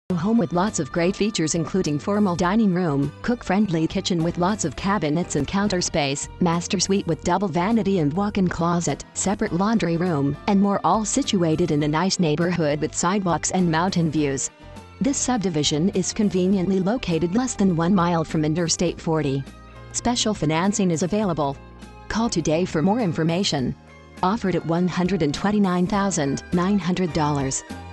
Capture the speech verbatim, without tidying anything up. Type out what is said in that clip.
Home with lots of great features including formal dining room, cook-friendly kitchen with lots of cabinets and counter space, master suite with double vanity and walk-in closet, separate laundry room, and more, all situated in a nice neighborhood with sidewalks and mountain views. This subdivision is conveniently located less than one mile from Interstate forty. Special financing is available. Call today for more information. Offered at one hundred twenty-nine thousand nine hundred dollars.